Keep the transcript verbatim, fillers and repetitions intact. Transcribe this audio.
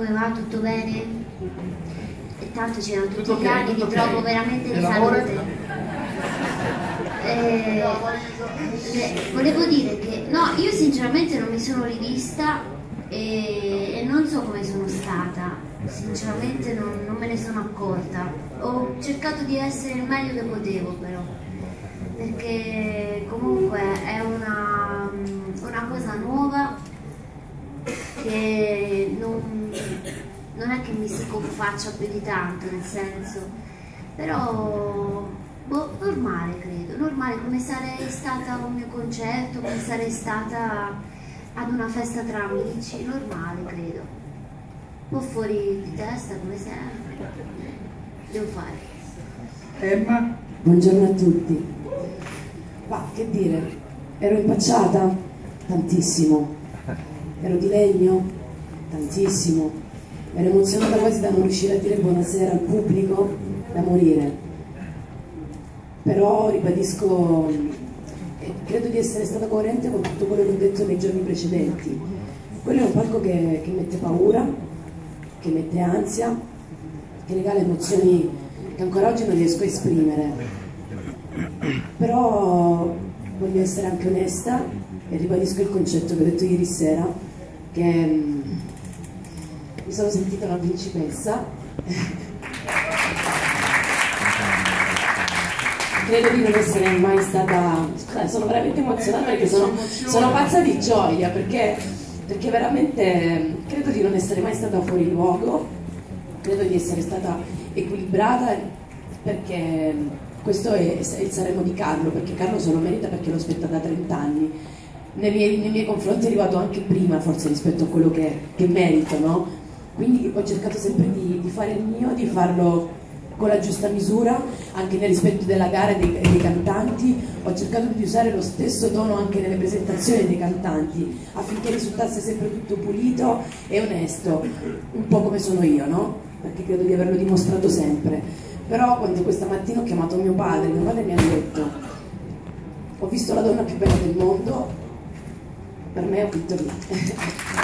come va? Tutto bene? E tanto c'erano tutti gli anni, ti trovo veramente di salute. Eh, eh, volevo dire che, no, io sinceramente non mi sono rivista e, e non so come sono stata, sinceramente non, non me ne sono accorta. Ho cercato di essere il meglio che potevo però, perché comunque è una, una cosa nuova che non, non è che mi si confaccia più di tanto, nel senso, però boh, normale credo, normale, come sarei stata a un mio concerto, come sarei stata ad una festa tra amici, normale credo, un po' fuori di testa come sempre, devo fare. Emma? Buongiorno a tutti. Ma che dire, ero impacciata? Tantissimo. Ero di legno? Tantissimo. Ero emozionata quasi da non riuscire a dire buonasera al pubblico, da morire. Però ribadisco, eh, credo di essere stata coerente con tutto quello che ho detto nei giorni precedenti. Quello è un palco che, che mette paura, che mette ansia, che regala emozioni che ancora oggi non riesco a esprimere. Però voglio essere anche onesta e ribadisco il concetto che ho detto ieri sera, che um, mi sono sentita una principessa. Credo di non essere mai stata, scusate, sono veramente emozionata perché sono, sono pazza di gioia, perché, perché veramente credo di non essere mai stata fuori luogo, credo di essere stata equilibrata, perché questo è il Sanremo di Carlo, perché Carlo se lo merita, perché l'ho aspettata da trenta anni. Nei miei, nei miei confronti è arrivato anche prima, forse, rispetto a quello che, che merito, no? Quindi ho cercato sempre di, di fare il mio, di farlo con la giusta misura, anche nel rispetto della gara e dei, dei cantanti. Ho cercato di usare lo stesso tono anche nelle presentazioni dei cantanti, affinché risultasse sempre tutto pulito e onesto, un po' come sono io, no? Perché credo di averlo dimostrato sempre. Però quando questa mattina ho chiamato mio padre, mio padre mi ha detto: ho visto la donna più bella del mondo, per me ho vinto lì.